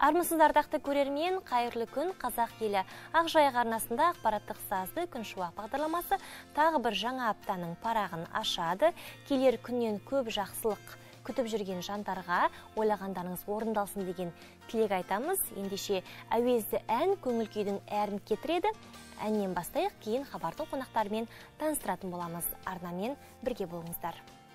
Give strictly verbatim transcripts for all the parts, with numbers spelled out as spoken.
Армысыздар ардақты көрермен, қайырлы күн. Қазақ елі Ақжайық арнасында ақпараттық сазды күн шуақ бағдарламасы тағы бір жаңа аптаның парағын ашады. Келер күннен көп жақсылық күтіп жүрген жандарға ойлағандарыңыз орындалсын деген тілек айтамыз. Ендеше әуезді ән көңіл күйдің әрін кетіреді. Әннен бастайық, кейін хабардың қонақтарымен таныстыратын боламыз. Арнамен бірге болыңыздар.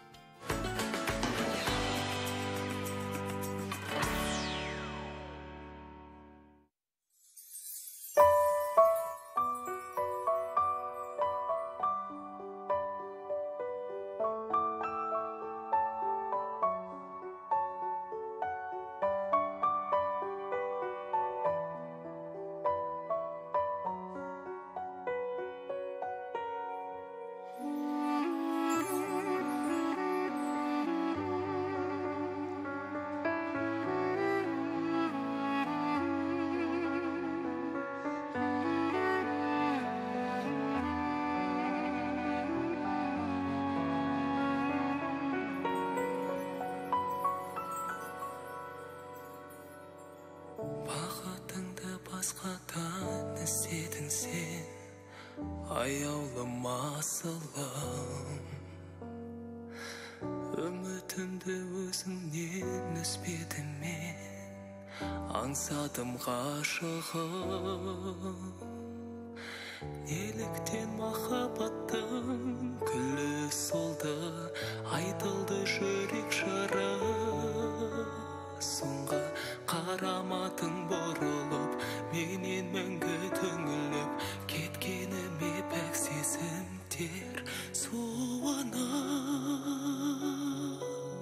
Бақытыңды басқадан іздедің сен, аяулым асылым. Үмітімді өзіңнен үзбедім мен, аңсадым ғашығым. Неліктен махаббаттың күлі солды, айтылды жүрек жары. Соңғы қараматың бұрылып, менен мәңгі түңіліп, кеткеніме пәк сезімдер суынып.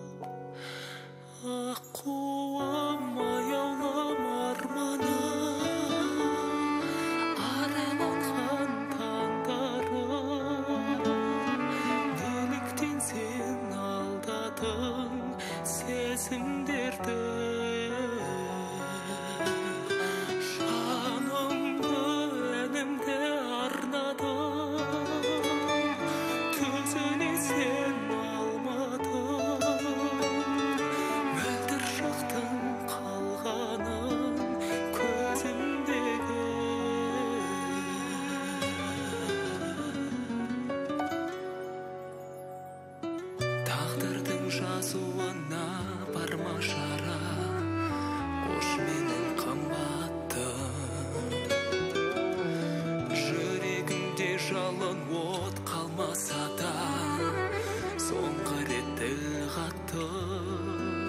Аққуым, аяулым арманым, аралатқан таңдарым. Неліктен сен алдадың сезімдерді? Тағдырдың жазуына барма жара, қош менің қымбаттым. Жүрегімде жалын от қалмаса да, соңғы рет тіл қаттым.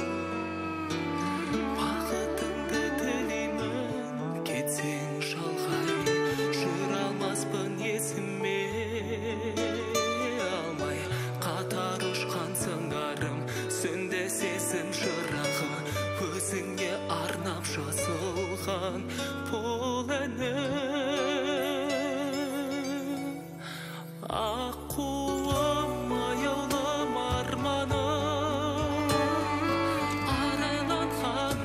Бақытыңды тілеймін, кетсең шалғай, жүр алмаспын есіме алмай. Қатар ұшқан сыңарым, сөнді сезім жырағы, өзіңе арнап жазылған бұл әнім. Аққуым, аяулым арманым, арайланған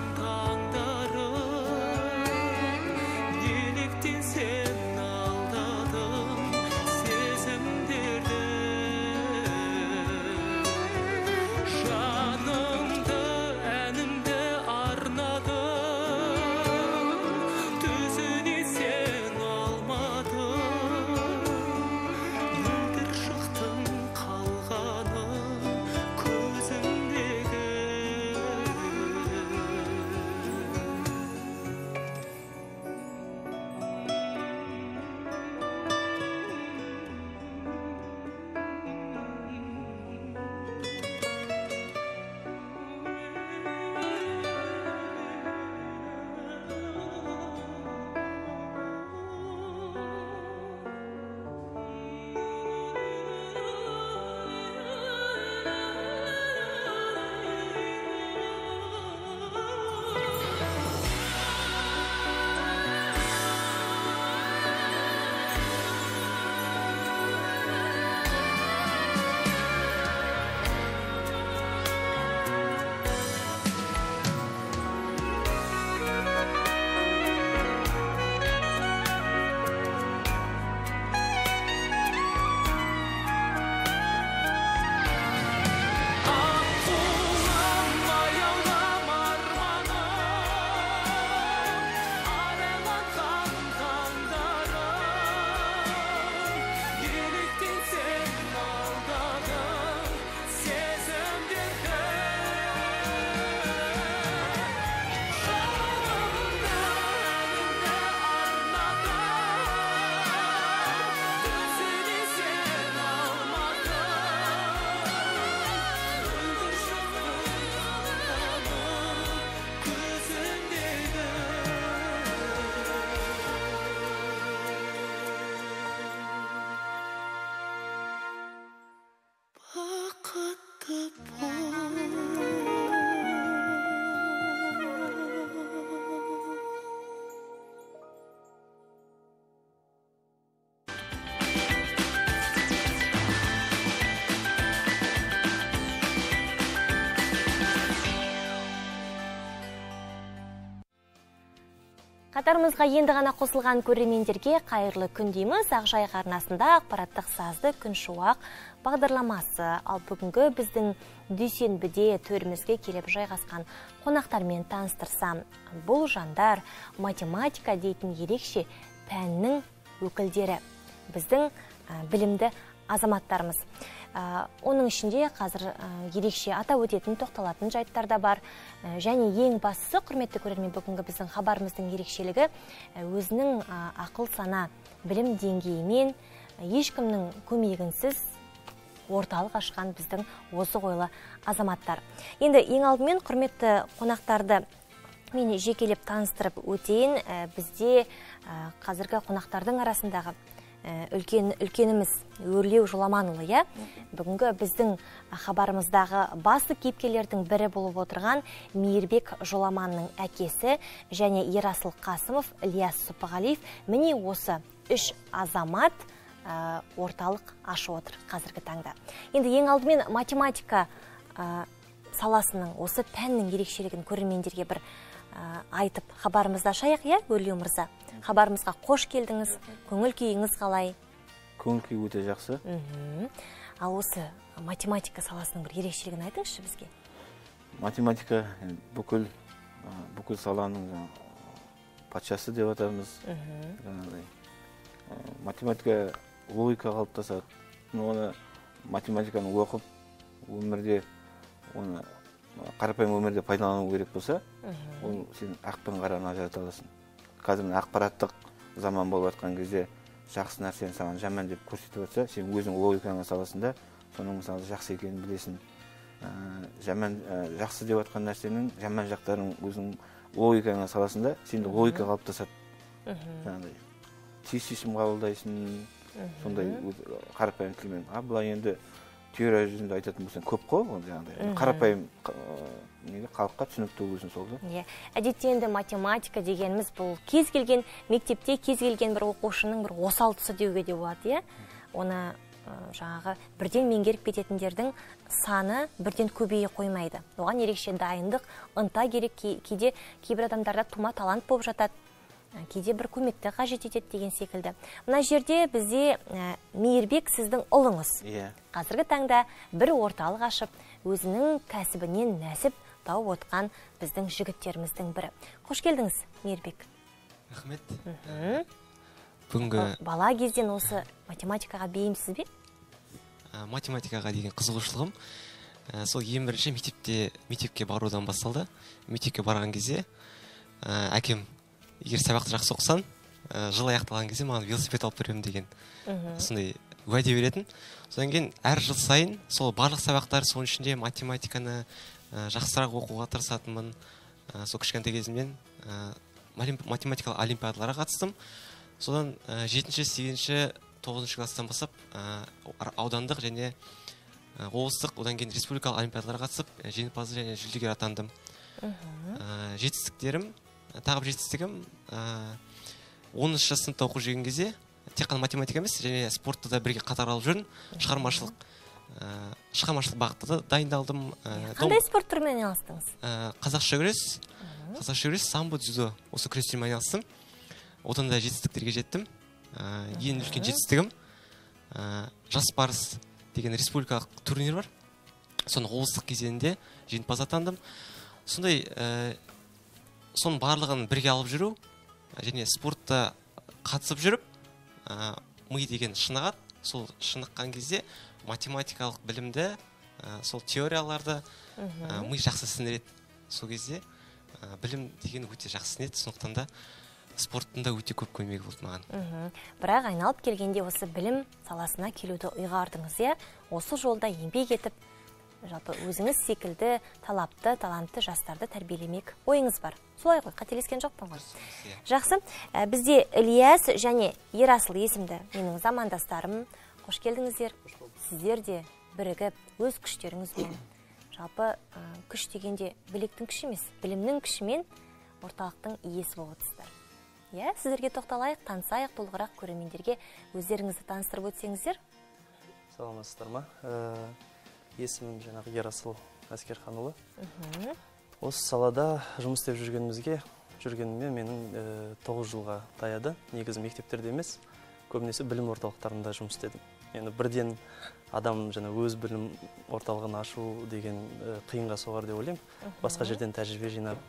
таңдарым. Неліктен сен алдадың сезімдерді? Жанымды, әнімді арнадым, Қатарымызға енді ғана қосылған көрермендерге қайырлы күн дейміз. Ақжайық арнасында ақпараттық сазды күншуақ бағдарламасы. Ал бүгінгі біздің дүйсенбіде төрімізге келіп жайғасқан қонақтармен таныстырсам, бұл жандар математика дейтін ерекше пәннің өкілдері. Біздің білімді азаматтарымыз. Оның ішінде қазір ерекше атап өтетін, тоқталатын жайттар да бар. Және ең бастысы, құрметті көрермен, бүгінгі біздің хабарымыздың ерекшелігі өзінің ақыл сана білім деңгейімен ешкімнің көмегінсіз орталық ашқан біздің осы ойлы азаматтар. Енді ең алдымен құрметті қонақтарды мен жекелеп таныстырып өтейін. Бізде қазіргі қонақтардың арасындағы үлкен үлкеніміз Өрлеу Жоламанұлы, я? Бүгінгі біздің хабарымыздағы басты кейіпкерлердің бірі болып отырған Мейірбек Жоламанның әкесі және Ерасыл Қасымов, Ілияс Сұпығалиев, міне осы үш азамат орталық ашу отыр қазіргі таңда. Енді ең алдымен математика саласының, осы пәннің ерекшелігін көрермендерге бір айтып хабарымызда шаяқ, я, Өрлеу мырза? Хабарымызға қош келдіңіз, көңіл күйіңіз қалай? Көңіл күй өте жақсы. Ал осы математика саласының бір ерекшелігін айтыңызшы бізге. Математика бүкіл бүкіл саланың патшасы деп атамыз. Математика логика қалыптасады. Оны математиканы оқып, өмірде оны қарапайым өмірде пайдалану керек болса, ол сен ақ пен қараны ажырата аласың. Қазір ақпараттық заман болып жатқан кезде жақсы нәрсені саған жаман деп көрсетіп жатса, сен өзің логикаңа саласында, соның мысалы жақсы екенін білесің. Жаман жақсы деп жатқан нәрсенің жаман жақтарын өзің логикаңа саласында, сенде логика қалыптасады. Жаңағыдай тез шешім қабылдайсың, сондай қарапайым тілмен. А былай енді теория жүзінде айтатын болсаң көп қой, жаңағыдай қарапайым халыққа түсінікті болсын сол да. Әдетте енді математика дегеніміз бұл кез келген мектепте кез келген бір оқушының бір осал тұсы деуге де болады, иә. Оны жаңағы бірден меңгеріп кететіндердің саны бірден көбейе қоймайды. Оған ерекше дайындық, ынта керек, кейде кейбір адамдарда тума талант болып жатады. Кейде бір көмекті қажет етеді деген секілді. Мына жерде бізде Мейірбек сіздің ұлыңыз. Қазіргі таңда бір орталық ашып, өзінің кәсібінен нәсіп тауып отқан біздің жігіттеріміздің бірі. Қош келдіңіз, Мейірбек. Рахмет. Бүгінгі бала кезден осы математикаға бейімсіз бе? Математикаға деген қызығушылығым сол ең бірінші мектепте мектепке барудан басталды. Мектепке барған кезде әкем, егер сабақты жақсы оқысаң, жыл аяқталған кезде маған велосипед алып беремін деген сондай уәде беретін. Содан кейін әр жыл сайын сол барлық сабақтар, соның ішінде математиканы жақсырақ оқуға тырысатынмын. Сол кішкентай кезімнен математикалық олимпиадаларға қатыстым. Содан жетінші, сегізінші, тоғызыншы класстан бастап аудандық және облыстық, одан кейін республикалық олимпиадаларға қатысып, жеңімпаз және жүлдегер атандым. Жетістіктерім, тағы бір жетістігім, оныншы сыныпта оқып жүрген кезде тек қана математика емес, және спортты да бірге қатар алып жүрдім. Шығармашылық шығармашылық бағытта дайындалдым. Қандай спорт түрімен айналыстыңыз? Қазақша күрес, қазақша күрес, самбо, дзюдо, осы күрестермен айналыстым. Одан да жетістіктерге жеттім. Ең үлкен жетістігім Жас Барыс деген республикалық турнир бар. Соны облыстық кезеңінде жеңімпаз атандым. Сондай соның барлығын бірге алып жүру және спортта қатысып жүріп, ми деген шынығады. Сол шыныққан кезде математикалық білімді, сол теорияларды ми жақсы сіңіреді. Сол кезде білім деген өте жақсы сіңеді. Сондықтан да спорттың да өте көп көмегі болды маған. Бірақ айналып келгенде осы білім саласына келуді ұйғардыңыз, иә? Осы жолда еңбек етіп, жалпы өзіңіз секілді талапты, талантты жастарды тәрбиелемек ойыңыз бар. Солай ғой, қателескен жоқпын ғой. Жақсы, бізде Ілияс және Ерасыл есімді менің замандастарым. Қош келдіңіздер. Сіздер де бірігіп, өз күштеріңізбен. Жалпы күш дегенде білектің күші емес, білімнің күшімен орталықтың иесі болып отырсыздар. Иә, сіздерге тоқталайық, танысайық, толығырақ көрермендерге өздеріңізді таныстырып өтсеңіздер. Саламатсыздар ма? Есімім жаңағы Ерасыл Әскерханұлы. Осы салада жұмыс істеп жүргенімізге жүргеніме менің тоғыз жылға таяды. Негізі мектептерде емес, көбінесе білім орталықтарында жұмыс істедім. Енді бірден адам жаңа өз білім орталығын ашу деген қиынға соғар деп ойлаймын. Басқа жерден тәжірибе жинап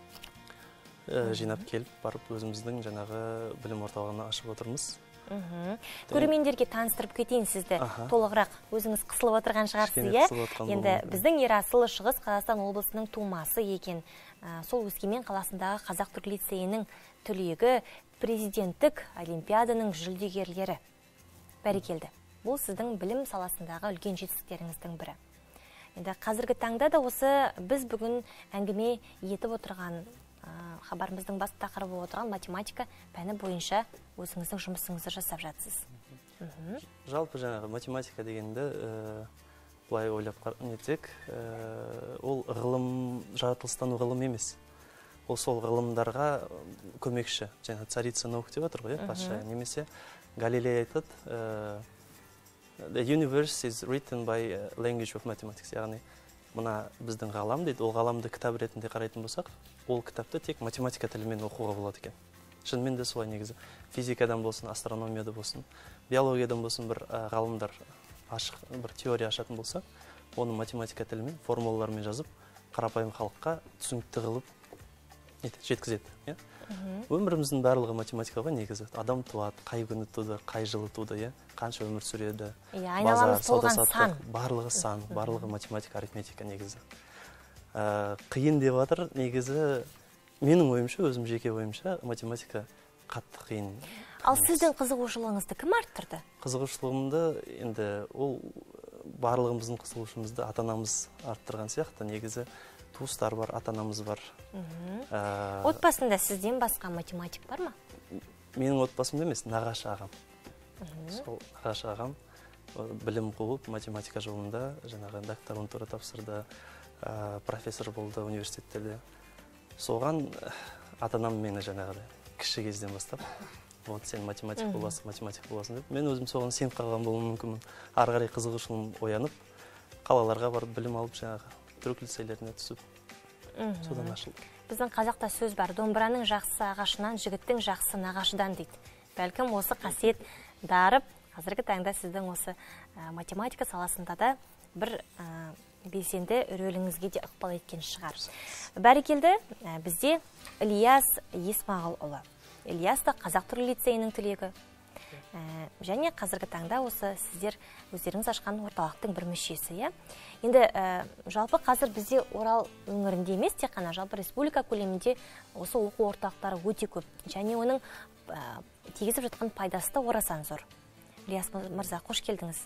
жинап келіп барып өзіміздің жаңағы білім орталығын ашып отырмыз. Көрермендерге таныстырып кетейін сізді. Толығырақ өзіңіз қысылып отырған шығарсыз, иә? Енді біздің Ерасыл Шығыс Қазақстан облысының тумасы екен. Сол Өскемен қаласындағы Қазақ-Түрік лицейінің түлегі, президенттік олимпиаданың жүлдегерлері. Бәрекелді. Бұл сіздің білім саласындағы үлкен жетістіктеріңіздің бірі. Енді қазіргі таңда да осы біз бүгін әңгіме етіп отырған хабарымыздың басты тақырыбы отырған математика пәні бойынша өзіңіздің жұмысыңызды жасап жатсыз. Жалпы жаңағы математика дегенді былай ойлап нетсек, ол ғылым, жаратылыстану ғылым емес. Ол сол ғылымдарға көмекші. Жаңа царица наук деп отыр ғой, патша. Немесе Галилей айтады, the universe is written by language of mathematics. Яғни мына біздің ғалам дейді, ол ғаламды кітап ретінде қарайтын болсақ, ол кітапты тек математика тілімен оқуға болады екен. Шынымен де солай негізі. Физикадан болсын, астрономияда болсын, биологиядан болсын бір ғалымдар ашық, бір теория ашатын болса, оны математика тілімен, формулалармен жазып, қарапайым халыққа түсінікті қылып жеткізеді. Өміріміздің барлығы математика ғой негізі. Адам туады, қай күні туды, қай жылы туды, қанша өмір сүреді, айналамыз толған сан. Барлығы сан, барлығы математика, арифметика негізі. Қиын деп жатыр, негізі менің ойымша, өзім жеке ойымша, математика қатты қиын. Ал сіздің қызығушылығыңызды кім арттырды? Қызығушылығымды енді ол барлығымыздың қызығушылығымызды ата-анамыз арттырған сияқты. Негізі туыстар бар, ата-анамыз бар. Отбасында сізден басқа математик бар ма? Менің отбасымда емес, нағашы ағам. Сол нағашы ағам білім қуып, математика жолында жаңағы докторантура тапсырды, профессор болды университеттерде. Соған ата-анам мені жаңағы кіші кезден бастап, вот сен математик боласың, математик боласың деп. Мен өзім соған сеніп қалған болуым мүмкінмін. Ары қарай қызығушылығым оянып, қалаларға барып білім алып жаңағы түрік лицейлеріне түсіп, содан ашылды. Біздің қазақта сөз бар, домбыраның жақсы ағашынан, жігіттің жақсы нағашыдан дейді. Бәлкім осы қасиет дарып, қазіргі таңда сіздің осы математика саласында да бір белсенді рөліңізге де ықпал еткен шығар. Бәрекелді, бізде Ильяс Есмағұлұлы. Ильяс та Қазақ-Түрік лицейінің түлегі. Және қазіргі таңда осы сіздер өздеріңіз ашқан орталықтың бір мүшесі. Енді жалпы қазір бізде Орал өңірінде емес, тек қана жалпы республика көлемінде осы оқу орталықтары өте көп. Және оның тигізіп жатқан пайдасы да орасан зор. Ильяс мырза, қош келдіңіз.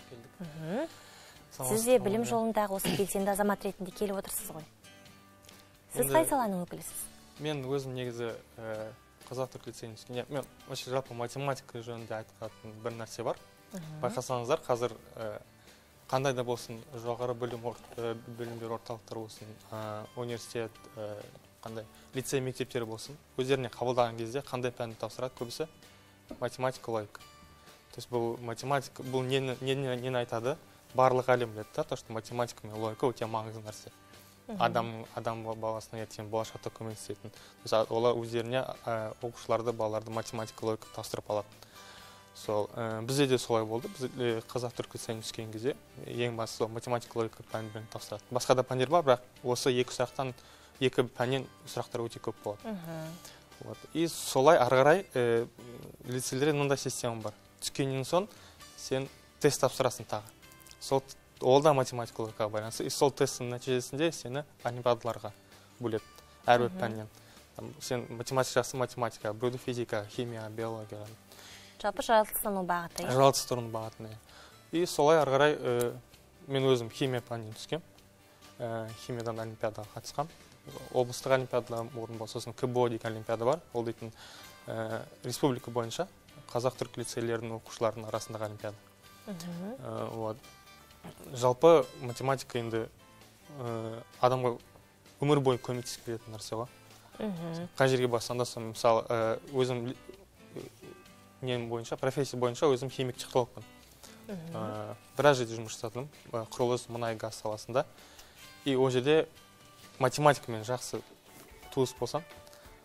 Сіз де білім жолындағы осы белсенді азамат ретінде келіп отырсыз ғой. Сіз қай саланың өкілісіз? Мен өзім негізі Қазақ-Түрік лицейінің түскен. Мен өше жалпы математика жөнінде айтқан бір нәрсе бар. Байқасаңыздар, қазір қандай да болсын жоғары білім беру орталықтары болсын, университет, қандай лицей мектептері болсын, өздеріне қабылдаған кезде қандай пәнді тапсырады көбісі? Математика, логика. То есть бұл математика, бұл нені айтады? Барлық әлем біледі, то, что математика мен логика өте маңызды нәрсе. Адам баласына ертең болашақта көмектесетін. Олар өздеріне оқушыларды, балаларды математика, логика тапсырып алады. Сол бізде де солай болды. Біз Қазақ-Түрік лицейіне түскен кезде ең бастысы математика, логика пәнін тапсырады. Басқа да пәндер бар, бірақ осы екі сұрақтан екі пәннен сұрақтар өте көп болады. И солай ары қарай лицейлерде мындай система бар. Түскеннен соң сен тест тапсырасың тағы. Сол ол да математика логикаға байланысты. И сол тесттің нәтижесінде сені олимпиадаларға бөледі әрбір пәннен. Сен математика жақсы математика, біреуді физика, химия, биология. Жалпы жаратылыстану бағыты. Жаратылыстану бағытына. И солай ары қарай мен өзім химия пәнінен түскем. Химиядан олимпиадаға қатысқам. Облыстық олимпиадалар орын болса, сосын КБО деген олимпиада бар. Ол дейтін республика бойынша Қазақ-Түрік лицейлерінің оқушыларының арасындағы олимпиада. Жалпы математика енді адамға өмір бойы көмектесіп беретін нәрсе ғой. Қай жерге барсаңда, мысалы, өзім нем бойынша, профессия бойынша өзім химик технологпын. Біраз жерде жұмыс жасадым, құрылыс, мұнай, газ саласында. И ол жерде математикамен жақсы туыс болсам,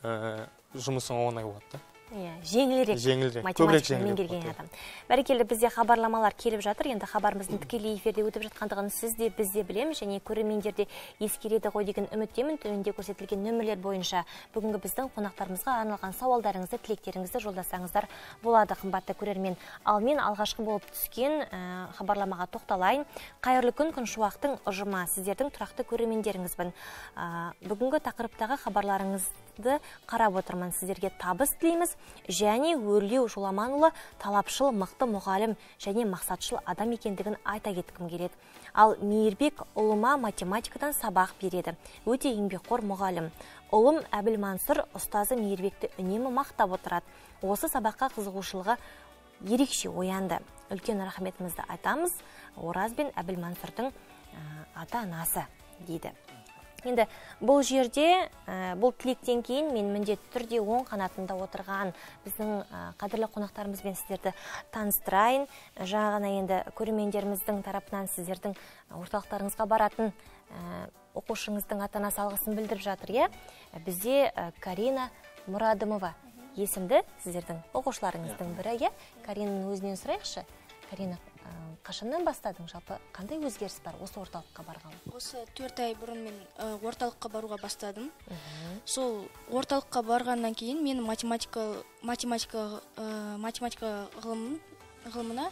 ә, жұмысың оңай болады да. Иә, жеңілірек, Жеңілірек, көбірек математиканы жеңілірек меңгерген болады, адам. Бәрекелді, бізде хабарламалар келіп жатыр. Енді хабарымыздың тікелей эфирде өтіп жатқандығын сіз де біз де білеміз, және көрермендер де ескереді ғой деген үміттемін. Төменде көрсетілген нөмірлер бойынша бүгінгі біздің қонақтарымызға арналған сауалдарыңызды, тілектеріңізді жолдасаңыздар болады, қымбатты көрермен. Ал мен алғашқы болып түскен ә, хабарламаға тоқталайын. Қайырлы күн, Күншуақтың ұжымы, сіздердің тұрақты көрермендеріңізбін. Ә, бүгінгі тақырыптағы хабарларыңызды қарап отырмын. Сіздерге табыс тілейміз. Және Өрлеу Жоламанұлы талапшыл, мықты мұғалім және мақсатшыл адам екендігін айта кеткім келеді. Ал Мейірбек ұлыма математикадан сабақ береді. Өте еңбекқор мұғалім. Ұлым Әбілмансұр ұстазы Мейірбекті үнемі мақтап отырады. Осы сабаққа қызығушылығы ерекше оянды. Үлкен рахметімізді айтамыз. Ораз бен Әбілмансұрдың ата анасы дейді. Енді бұл жерде, бұл тілектен кейін мен міндетті түрде оң қанатында отырған біздің қадірлі қонақтарымызбен сіздерді таныстырайын. Жаңа ғана енді көрермендеріміздің тарапынан сіздердің орталықтарыңызға баратын оқушыңыздың ата-анасы алғысын білдіріп жатыр, иә? Бізде Карина Мұрадымова есімді сіздердің оқушыларыңыздың бірі, иә? Каринаның өзінен сұрайықшы. Карина, қашаннан бастадың, жалпы қандай өзгеріс бар осы орталыққа барған? Осы төрт ай бұрын мен орталыққа баруға бастадым. Сол орталыққа барғаннан кейін мен математика математика математика ғылымына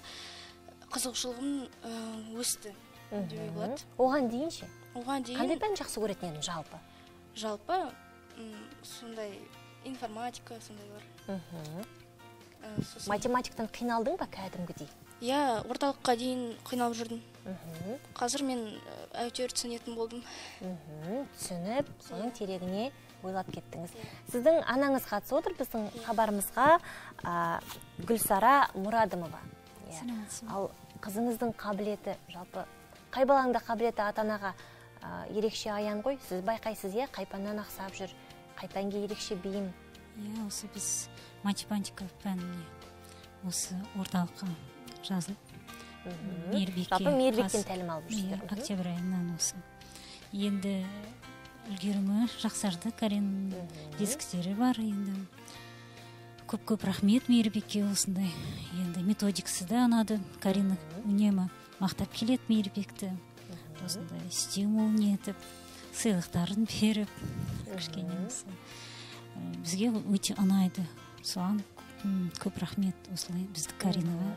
қызығушылығым өсті деуге болады. Оған дейін ше? Оған дейін қандай пән жақсы көретін едің жалпы? Жалпы сондай информатика сондайлар. Математиктан қиналдың ба кәдімгідей? Иә, орталыққа дейін қиналып жүрдім. Қазір мен әйтеуір түсінетін болдым. Түсініп, соның терегіне ойлап кеттіңіз. Сіздің анаңыз қатысып отыр біздің хабарымызға, Гүлсара Мұрадымова. Ал қызыңыздың қабілеті, жалпы қай балаңда қабілеті ата-анаға ерекше аян ғой? Сіз байқайсыз, иә, қайпаннан ақсап жүр, қай пәнге ерекше бейім? Иә, осы біз математика пәніне осы орталыққа жазылып, жалпы Мейірбектен тәлім алып жүрсіздер. Октябрь айынан осы. Енді үлгерімі жақсарды, Каринаның жетістіктері бар. Енді көп-көп рахмет Мейірбекке осындай. Енді методикасы да ұнады. Карина үнемі мақтап келеді Мейірбекті. Осындай стимул нетіп, сыйлықтарын беріп, кішкене осы. Бізге өте ұнайды. Соған көп рахмет осылай бізді Каринаға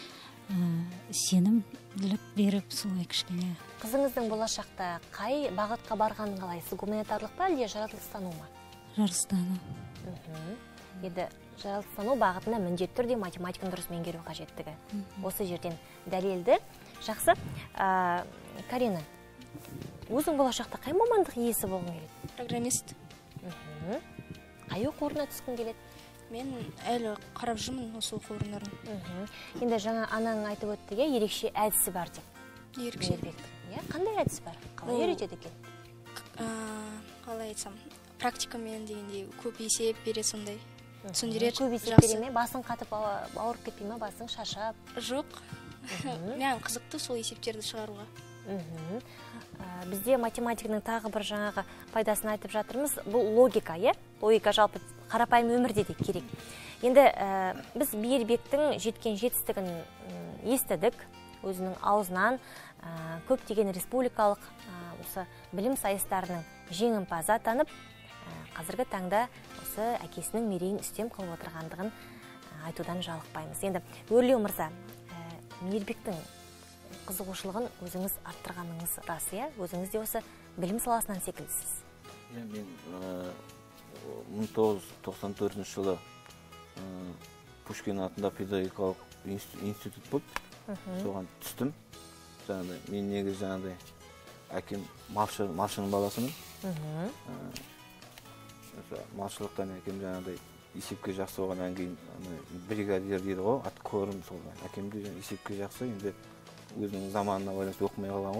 сенім біліп беріп, солай кішкене. Қызыңыздың болашақта қай бағытқа барғанын қалайсыз? Гуманитарлық па, әлде жаратылыстану ма? Жаратылыстану. Еді жаратылыстану бағытына міндетті түрде математиканы дұрыс меңгеру қажеттігі. Осы жерден дәлелді. Жақсы. Карина, өзің болашақта қай мамандық иесі болғың келеді? Программист. Қай оқу орнына түскің келеді? Мен әлі қарап жүрмін осы оқу орындарын. Енді жаңа анаң айтып өтті, ерекше әдісі бар деп. Ерекше. Қандай әдісі бар? Қалай үйретеді екен? Қалай айтсам, практикамен дегендей көп есеп бере сондай. Түсіндіреді. Көп есеп бере ме? Басың қатып ауырып кетпей ме? Басың шашап? Жоқ. Мен қызықты сол есептерді шығаруға. Бізде математиканың тағы бір жаңағы пайдасын айтып жатырмыз. Бұл логика, е? Логика жалпы қарапайым өмірде де керек. Енді біз Мейірбектің жеткен жетістігін естідік, өзінің аузынан көптеген республикалық осы білім сайыстарының жеңімпазы атанып, қазіргі таңда осы әкесінің мерейін үстем қылып отырғандығын айтудан жалықпаймыз. Енді Өрлеу мырза, Мейірбектің қызығушылығын өзіңіз арттырғаныңыз рас, иә? Өзіңіз де осы білім саласынан секілдісіз. Мен мың тоғыз жүз тоқсан төртінші жылы Пушкин атында педагогикалық институт болып, соған түстім. Мен негіз жаңағыдай әкем малшының баласымын. Малшылықтан әкем жаңағыдай есепке жақсы болғаннан кейін бригадир дейді ғой, ат көрім сол. Әкем де есепке жақсы, енді өзінің заманына байланысты оқымай қалған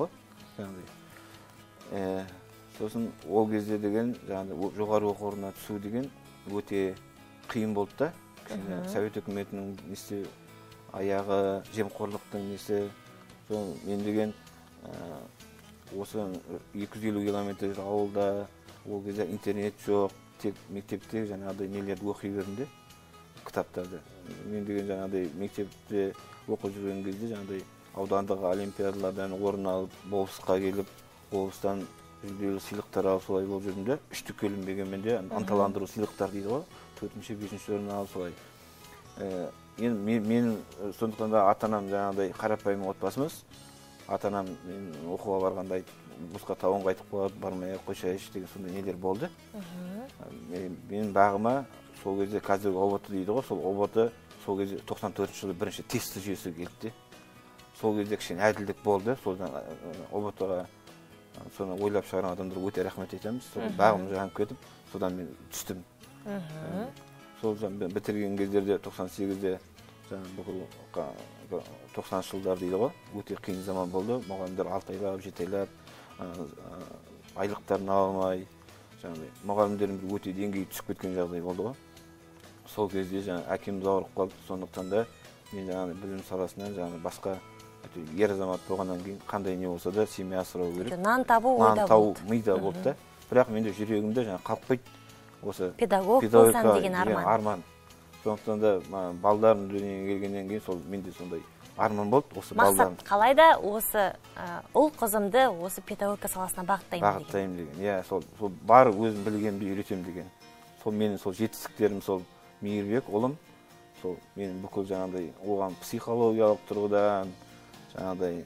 ғой. Сосын ол кезде деген жоғары оқу орнына түсу деген өте қиын болды да. Совет үкіметінің несі аяғы, жемқорлықтың несі. Мен деген осы екі жүз елу километр ауылда, ол кезде интернет жоқ, мектеп мектепте жаңағыдай нелерді оқи бердім де, кітаптарды. Мен деген жаңағыдай мектепте оқып жүрген кезде жаңағыдай аудандық олимпиадалардан орын алып, облысқа келіп, облыстан жүлделі сыйлықтар алып солай болып жүрдім де, үштік ілінбегенмен де ынталандыру сыйлықтар дейді ғой, төртінші, бесінші орын алып солай. Енді мен сондықтан да ата-анам жаңағыдай қарапайым отбасымыз. Ата-анам мен оқуға барғанда босқа тауын қайтып қалады, бармай қойшайшы деген сондай нелер болды. Мен бағыма сол кезде қазіргі о бэ тэ дейді ғой, сол о бэ тэ сол кезде тоқсан төртінші жылы бірінші тесті жүйесі келді. Сол кезде кішкене әділдік болды. Содан о бэ тэ-ға соны ойлап шығарған адамдар өте рахмет айтамыз. Бағым жанып кетіп, содан мен түстім. Сол бітірген кездерде тоқсан сегізде бүкіл тоқсаныншы жылдар дейді ғой, өте қиын заман болды. Мұғалімдер алты айлап, жеті айлап, айлықтарын ала алмай, мұғалімдеріміз өте деңгейі түсіп кеткен жағдай болды ғой. Сол кезде әкеміз ауырып қалды, сондықтан да мен білім саласынан басқа ер азамат болғаннан кейін қандай не болса да семья асырау керек. Нан табу ойда болды. Мида болды да. Бірақ менде жүрегімде қалқпайды осы педагог болсам деген арман. Арман. Сондықтан да балдарым дүниеге келгеннен кейін сол менде сондай арман болды осы балдарым. Мақсат қалайда осы ұл қызымды осы педагогика саласына бағыттаймын деген. Бағыттаймын деген. Иә, сол бар өзім білгенімді үйретемін деген. Сол менің сол жетістіктерім сол Мейірбек ұлым. Сол менің бүкіл жаңағыдай оған психологиялық тұрғыдан жаңағыдай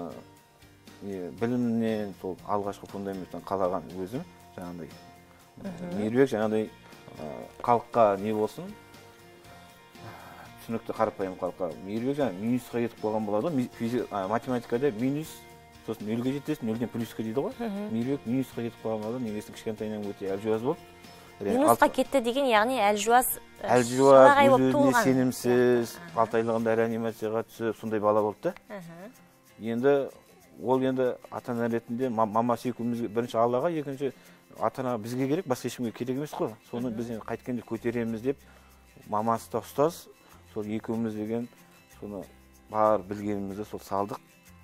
білімнен сол алғашқы фундаменттен қалаған өзім жаңағыдай. Мейірбек жаңағыдай халыққа не болсын, түсінікті қарапайым халыққа. Мейірбек жаңа минусқа кетіп қалған болады ғой, математикада минус, сосын нөлге жетесің, нөлден плюсқа дейді ғой. Мейірбек минусқа кетіп қалған болады, негізі кішкентайынан өте әлжуаз болды. Минусқа кетті деген, яғни әлжуаз, әлжуаз, өз-өзіне сенімсіз, алты айлығында реанимацияға түсіп, сондай бала болды да. Енді ол енді ата-ана ретінде мама секуіміз бірінші Аллаға, екінші ата-ана бізге керек, басқа ешкімге керек емес қой. Соны біз енді қайткенде көтереміз деп, мамасы да ұстаз, сол екеуміз деген соны бар білгенімізді сол салдық.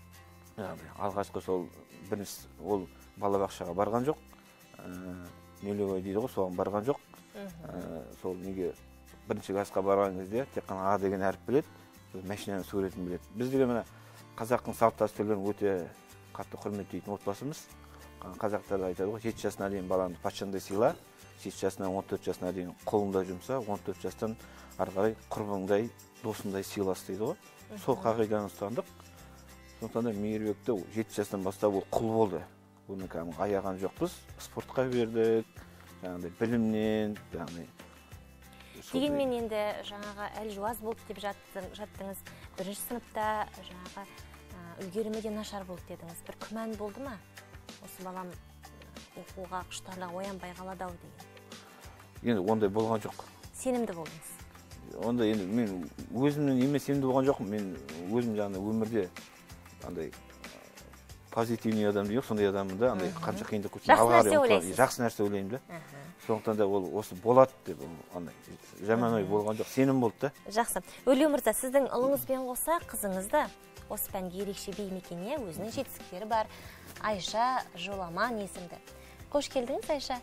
Алғашқы сол бірінші ол балабақшаға барған жоқ. Нөлевой дейді ғой, соған барған жоқ. Сол неге бірінші классқа барған кезде тек қана А деген әріп біледі, машинаның суретін біледі. Біз деген мына қазақтың салт дәстүрлерін өте қатты құрметтейтін отбасымыз. Қазақтар айтады ғой, жеті жасына дейін баланы патшаңдай сыйла, жеті жасынан он төрт жасына дейін қолыңда жұмса, он төрт жастан ары қарай құрбыңдай, досыңдай сыйлас дейді ғой. Сол қағиданы ұстандық. Сондықтан да Мейірбекті жеті жастан бастап ол құл болды. Оны кәдімгі аяған жоқпыз, спортқа бердік, жаңағыдай білімнен, жаңағыдай. Дегенмен енді жаңағы әлжуаз болды деп жаттыңыз. Бірінші сыныпта жаңағы үлгерімі де нашар болды дедіңіз. Бір күмән болды ма? Осы балам оқуға құштарлығы оянбай қалады-ау деген. Енді ондай болған жоқ. Сенімді болдыңыз. Онда енді мен өзімнің емес сенімді болған жоқпын. Мен өзім жаңағы өмірде андай позитивный адам дейік, сондай адаммын да, андай қанша қиындық көтеріп жақсы нәрсе ойлайсыз. Жақсы нәрсе ойлаймын да. Сондықтан да ол осы болады деп андай жаман ой болған жоқ, сенім болды да. Жақсы. Өлеу мырза, сіздің ұлыңызбен қоса қызыңызды осы пәнге ерекше бейім екен, иә, өзінің жетістіктері бар. Айша Жоламан есімді. Қош келдіңіз, Айша.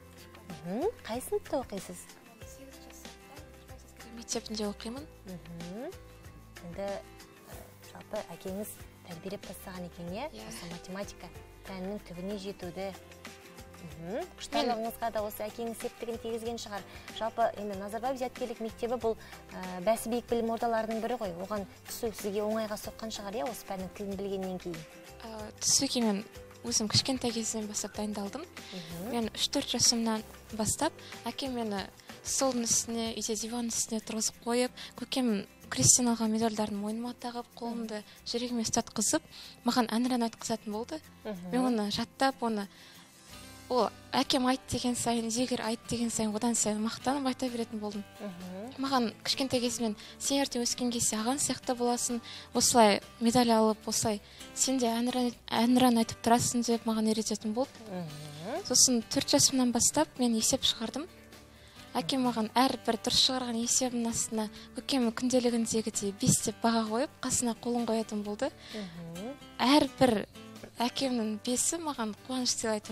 Қай сыныпта оқисыз? Мектебінде оқимын. Енді жалпы әкеңіз тәрбиелеп тастаған екен, иә? Осы математика пәнінің түбіне жетуді. Құштарлығыңызға да осы әкеңіз септігін тигізген шығар. Жалпы енді Назарбаев зияткерлік мектебі бұл бәсі биік білім ордаларының бірі ғой. Оған түсу сізге оңайға соққан шығар, иә, осы пәннің тілін білгеннен кейін? Түсуге мен өзім кішкентай кезден бастап дайындалдым. Мен үш төрт жасымнан бастап әкем мені столдың үстіне, үйде диванның үстіне тұрғызып қойып, көкем крестьян алған медальдарын мойныма тағып, қолымды жүрегіме ұстатқызып, маған әнұран айтқызатын болды. Мен оны жаттап, оны ол әкем айт деген сайын, зегер айт деген сайын, одан сайын мақтанып айта беретін болдым. Маған кішкентай кезімнен сен ерте өскен кезде ағаң сияқты боласың, осылай медаль алып, осылай сен де әнұран айтып тұрасың деп маған үйрететін болды. Сосын төрт жасымнан бастап мен есеп шығардым. Әкем маған әрбір дұрыс шығарған есебінің астына көкем күнделігіндегідей бес деп баға қойып, қасына қолын қоятын болды. Әрбір әкемнің бесі маған қуаныш сыйлайтын болды.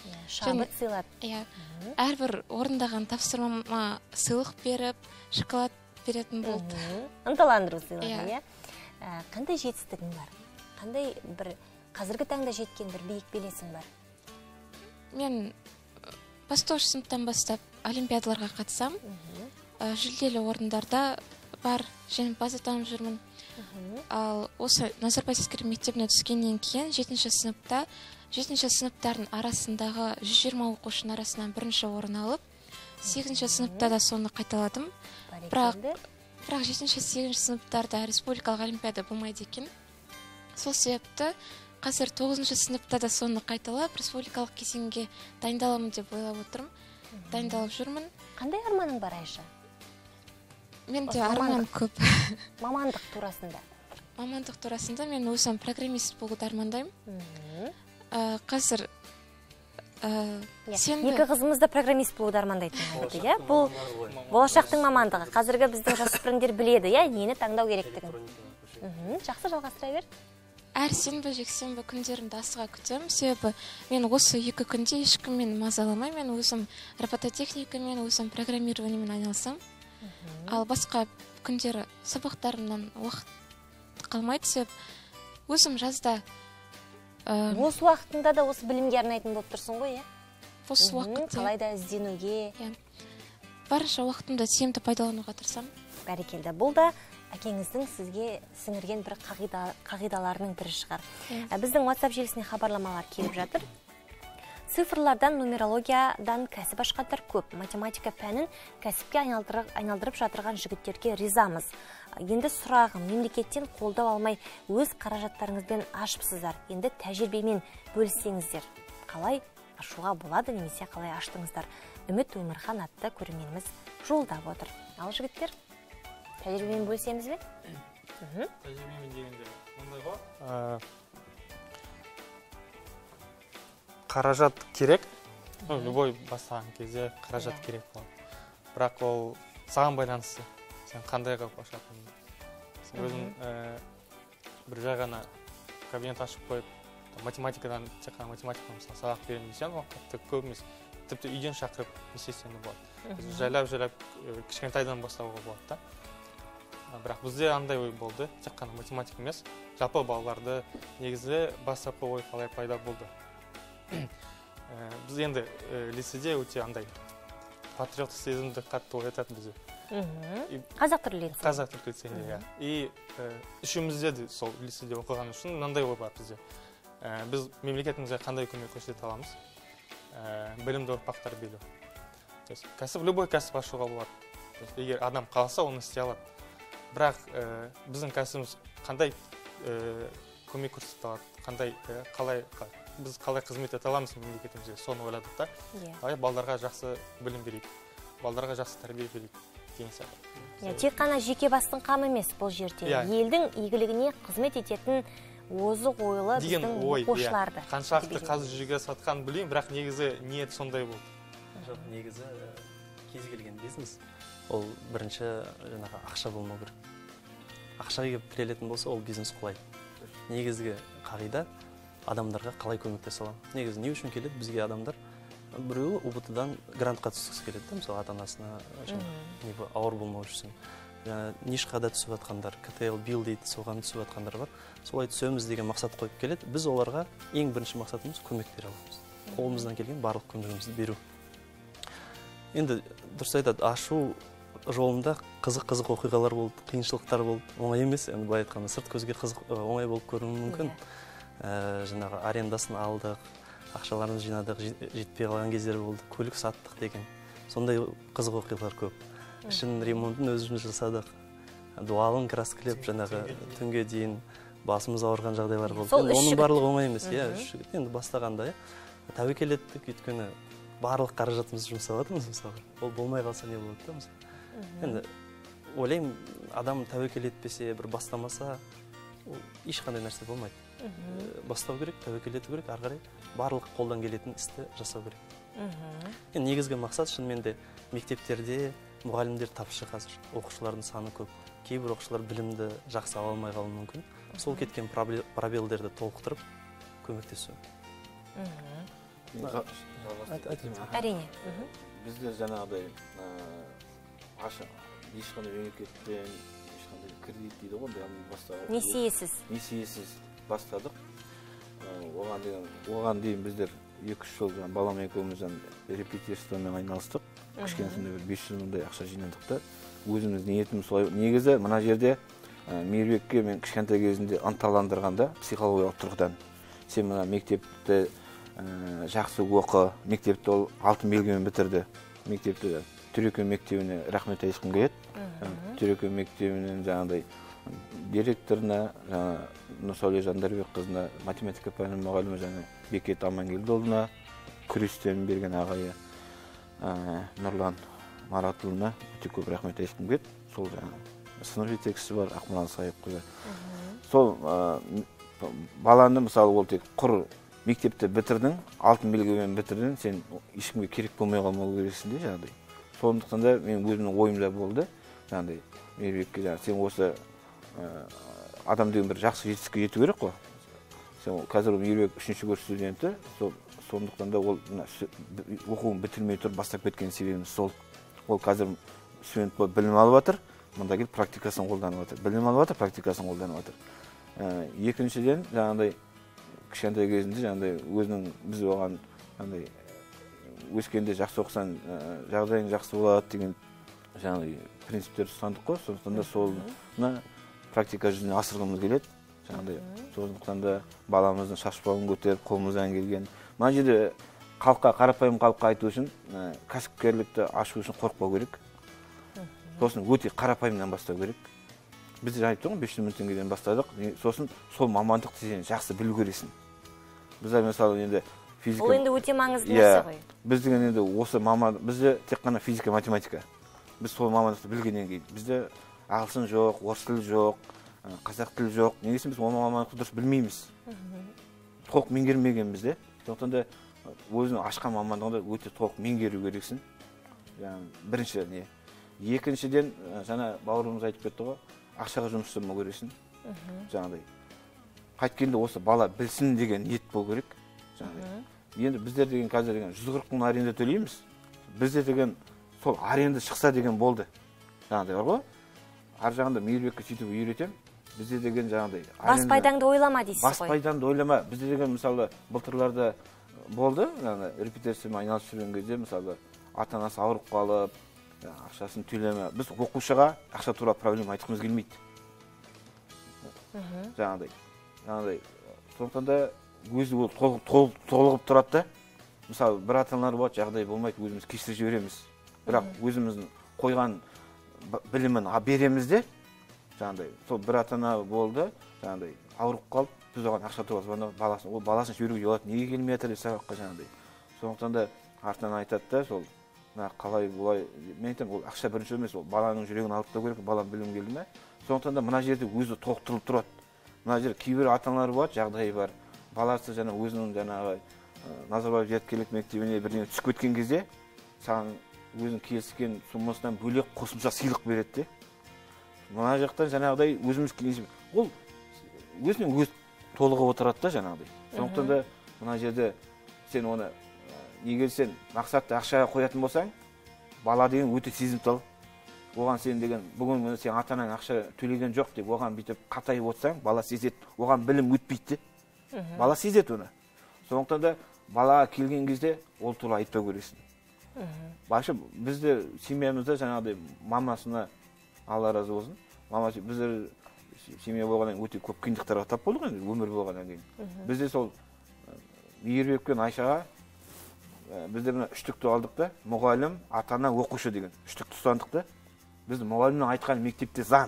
шабыт сыйлап. Иә. Әрбір орындаған тапсырмама сыйлық беріп, шоколад беретін болды. Ынталандыру сыйлығы, иә. Қандай жетістігің бар? Қандай бір қазіргі таңда жеткен бір биік белесің бар? Мен бастауыш сыныптан бастап олимпиадаларға қатысам. Жүлделі орындарда бар, жеңімпаз атанып жүрмін. Ал осы Назарбаев әскери мектебіне түскеннен кейін жетінші сыныпта жетінші сыныптардың арасындағы жүз жиырма оқушының арасынан бірінші орын алып, сегізінші сыныпта да соны қайталадым. Бірақ бірақ жетінші сегізінші сыныптарда республикалық олимпиада болмайды екен. Сол себепті қазір тоғызыншы сыныпта да соны қайталап, республикалық кезеңге дайындаламын деп ойлап отырмын. Дайындалып жүрмін. Қандай арманың бар, Айша? Менде арман көп. Мамандық турасында? Мамандық турасында мен өзім программист болуды армандаймын. Қазір екі қызымыз да программист болуды армандайтын. Бұл болашақтың мамандығы. Қазіргі біздің жасөспірімдер біледі, нені таңдау керектігін. Жақсы, жалғастыра бер. Әр сенбі, жексенбі күндерімді асыға күтемін. Себебі мен осы екі күнде ешкіммен мазаламай, мен өзім робототехникамен, өзім программированиемен айналысам. Ал басқа күндері сабақтарымнан уақыт қалмайды, себеп өзім жазда осы уақытында да осы білімге арнайтын болып тұрсың ғой, иә? Осы уақытта қалайда ізденуге. Барынша уақытымды тиімді пайдалануға тырысамын. Бәрекелді. Бұл да әкеңіздің сізге сіңірген бір қағидаларының бірі шығар. Біздің WhatsApp желісіне хабарламалар келіп жатыр. Цифрлардан, нумерологиядан кәсіп ашқандар көп. Математика пәнін кәсіпке айналдырып жатырған жігіттерге ризамыз. Енді сұрағым, мемлекеттен қолдау алмай өз қаражаттарыңызбен ашыпсыздар. Енді тәжірибемен бөліссеңіздер. Қалай ашуға болады, немесе қалай аштыңыздар? Үміт Өмірхан атты көрерменіміз жолдап отыр. Ал жігіттер, тәжірибемен бөлісеміз бе? Тәжірибемен дегенде мындай ғой. Қаражат керек. Любой бастаған кезде қаражат керек болады. Бірақ ол саған байланысты. Сен қандай қылып ашатының. Сен өзің бір жай ғана кабинет ашып қойып, математикадан, тек қана математикадан сабақ беремін десең, ол қатты көп емес. Тіпті үйден шақырып несесені болады. Жайлап-жайлап кішкентайдан бастауға болады да. Бірақ бізде андай ой болды, тек қана математика емес, жалпы балаларды негізі бастапқы ой қалай пайда болды. Біз енді лицейде өте андай патриоттық сезімді қатты оятады бізде. Қазақ түрлі лицей. Қазақ түрлі лицейде, и үшеумізде де сол лицейде оқыған үшін мынандай ой бар бізде. Біз мемлекетімізге қандай көмек көрсете аламыз? Білімді ұрпақтар беру. Кәсіп, любой кәсіп ашуға болады. Егер адам қаласа, оны істей алады. Бірақ біздің кәсібіміз қандай көмек көрсете алады, қандай қалай біз қалай қызмет ете аламыз мемлекетімізге, соны ойладық та. Қалай балаларға жақсы білім берейік, балаларға жақсы тәрбие берейік деген сияқты. Тек қана жеке бастың қамы емес бұл жерде. Елдің игілігіне қызмет ететін озық ойлы біздің оқушыларды. Қаншалықты қазір жүзеге асатқанын білмеймін, бірақ негізі ниет сондай болды. Жоқ, негізі кез келген бизнес ол бірінші жаңағы ақша болмау керек. Ақшаға тірелетін болса, ол бизнес құлайды. Негізгі қағида адамдарға қалай көмектесе аламын. Негізі не үшін келеді бізге адамдар? Біреуі ұбт-дан грантқа түскісі келеді, мысалы ата-анасына ауыр болмау үшін. Нишқада түсіп жатқандар, ка тэ эл бил дейді, соған түсіп жатқандар бар. Солай түсеміз деген мақсат қойып келеді. Біз оларға ең бірінші мақсатымыз көмек бере аламыз. Қолымыздан келген барлық көмегімізді беру. Енді дұрыс айтады, ашу жолында қызық-қызық оқиғалар болды, қиыншылықтар болды. Оңай емес, енді былай айтқанда сырт көзге қызық оңай болып көрінуі мүмкін. Жаңағы арендасын алдық, ақшаларымыз жинадық, жетпей қалған кездер болды, көлік саттық деген. Сондай қызық оқиғалар көп. Ішін ремонтын өзіміз жасадық, дуалын краскілеп, жаңағы түнге дейін басымыз ауырған жағдайлар болды. Оның барлығы оңай емес, енді бастағанда тәуекел еттік, өйткені барлық қаражатымызды жұмсаватырмыз мысалы. Ол болмай қалса не болады да мысалы. Енді ойлаймын, адам тәуекел етпесе, бір бастамаса, ешқандай нәрсе болмайды. Бастау керек, тәуекел ету керек, ары қарай барлық қолдан келетін істі жасау керек. Негізгі мақсат шынымен де мектептерде мұғалімдер тапшы қазір. Оқушылардың саны көп. Кейбір оқушылар білімді жақсы ала алмай қалуы мүмкін. Сол кеткен пробелдерді толықтырып көмектесу. Әрине. Бізде жаңағыдай ешқандай мемлекеттен ешқандай кредит дейді ғой, несиесіз несиесіз бастадық. Оған дейін оған дейін біздер екі үш жыл балам екеуміз репетиторствомен айналыстық. Кішкенесінде бір бес жүз мыңдай ақша жинадық та. Өзіміз ниетіміз солай. Негізі мына жерде Мейірбекке мен кішкентай кезінде ынталандырғанда психологиялық тұрғыдан сен мына мектепті жақсы оқы, мектепті ол алтын белгімен бітірді. Мектепті Түрекем мектебіне рахмет айтқым келеді. Түрекем мектебінен жаңағыдай директорына, жаңа Нұрсәуле Жандарбек қызына, математика пәнінің мұғалімі жаңа Бекет Амангелдіұлына, күрестен берген ағайы Нұрлан Маратұлына өте көп рахмет айтқым келеді. Сол жаңа сынып жетекшісі бар Ақмарал Сайыпқызы. Сол баланы мысалы ол тек құр мектепті бітірдің, алтын белгімен бітірдің, сен ешкімге керек болмай қалмау керексің де жаңағыдай. Сондықтан да мен өзімнің ойымда болды, жаңағыдай Мейірбекке сен осы адам деген бір жақсы жетістікке жету керек қой. Сен қазір Мейірбек үшінші курс студенті, сондықтан да ол оқуын бітірмей тұр, бастап кеткен себебіміз сол. Ол қазір студент болып білім алып жатыр, мұнда келіп практикасын қолданып жатыр. Білім алып жатыр, практикасын қолданып жатыр. Екіншіден, жаңағыдай кішкентай кезінде жаңағыдай өзінің біз оған жаңағыдай өскенде жақсы оқысан жағдайың жақсы болады деген жаңағыдай принциптер ұстандық қой. Сондықтан да солны практика жүзіне асырғымыз келеді. Жаңағыдай сондықтан да баламыздың шашбауын көтеріп қолымыздан келген. Мына жерде халыққа, қарапайым халыққа айту үшін кәсіпкерлікті ашу үшін қорықпау керек. Сосын өте қарапайымнан бастау керек. Біз де айттық ғой, бес жүз мың теңгеден бастадық. Сосын сол мамандықты сен жақсы білу керексің. Біз мысалы енді физика. Ол енді өте маңызды нәрсе ғой. Біз деген енді осы маман, бізде тек қана физика, математика. Біз сол мамандықты білгеннен кейін, бізде ағылшын жоқ, орыс тілі жоқ, қазақ тілі жоқ. Негізі біз ол мамандықты дұрыс білмейміз. Толық меңгермегенбіз де. Сондықтан да өзінің ашқан мамандығында өте толық меңгеру керексің. Бірінші не. Екіншіден, жаңа бауырымыз айтып кетті ғой, ақшаға жұмыс жасамау керексің. Жаңағыдай. Қайткенде осы бала білсін деген ниет болу керек. Жаңағыдай. Енді біздер деген қазір деген жүз қырық мың аренда төлейміз. Біздер деген сол аренда шықса деген болды. Жаңағыдай бар ғой. Ар жағында Мейірбекке сөйтіп үйретем. Бізде деген жаңағыдай бас пайдаңды ойлама дейсіз ғой. Бас пайдаңды ойлама. Бізде деген мысалы былтырларда болды, жаңағыдай репетициямен айналысып жүрген кезде мысалы ата-анасы ауырып қалып, ақшасын төлеме. Біз оқушыға ақша туралы проблема айтқымыз келмейді. Жаңағыдай. Жаңағыдай. Сондықтан да өзі ол толығып тұрады да. Мысалы бір ата-аналар болады, жағдай болмайды, өзіміз кешіріп жібереміз. Бірақ өзіміздің қойған білімін береміз де. Жаңағыдай. Сол бір ата-ана болды, жаңағыдай ауырып қалып, біз оған ақша туралы звондап баласын, ол баласын жіберуге болады, неге келмей жатыр деп сабаққа жаңағыдай. Сондықтан да артынан айтады да, сол қалай бұлай, мен айтамын, ол ақша бірінші емес, ол баланың жүрегін алып керек, балам білім келді ме. Сондықтан да мына жерде өзі толықтырылып тұрады. Мына жерде кейбір ата-аналар болады, жағдайы бар. Баласы жаңа өзінің жаңағы Назарбаев зияткерлік мектебіне бірдеңе түсіп кеткен кезде, саған өзінің келіскен суммасынан бөлек қосымша сыйлық береді де. Мына жақтан жаңағыдай өзіміз ол өзінен өз толығып отырады да жаңағыдай. Сондықтан да мына жерде сен оны егер сен мақсатты ақшаға қоятын болсаң, бала деген өте сезімтал. Оған сен деген бүгін сен ата-анаң ақша төлеген жоқ деп оған бүйтіп қатайып отырсаң, бала сезеді. Оған білім өтпейді. Бала сезеді оны. Сондықтан да балаға келген кезде ол туралы айтпау керексің. Башы бізде семьямызда жаңағыдай мамасына Алла разы болсын. Мамасы біздер семья болғаннан өте көп қиындықтарға тап болдық енді өмір болғаннан кейін. Бізде сол Мейірбек пен Айшаға бізде мына үштікті алдық та, мұғалім, ата-ана, оқушы деген үштікті ұстандық та. Бізді мұғалімнің айтқан мектепте заң.